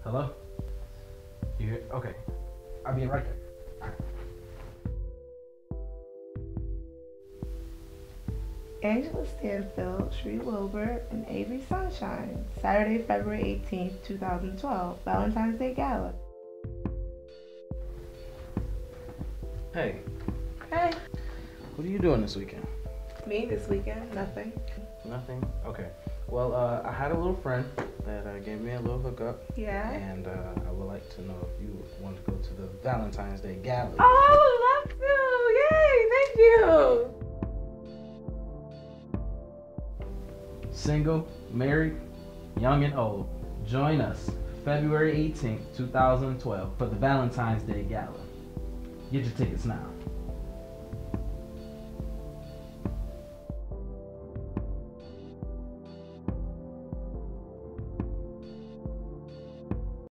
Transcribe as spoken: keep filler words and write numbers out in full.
Hello? You here? Okay. I'll be right there. All right. Angela Stanfield, Shree Wilbur, and Avery Sunshine. Saturday, February eighteenth, two thousand twelve. Valentine's Day Gala. Hey, Hey. what are you doing this weekend? Me this weekend? Nothing. Nothing? Okay. Well, uh, I had a little friend that uh, gave me a little hookup. Yeah? And uh, I would like to know if you want to go to the Valentine's Day Gala. Oh, I would love to! Yay! Thank you! Single, married, young and old. Join us February eighteenth, two thousand twelve for the Valentine's Day Gala. Get your tickets now.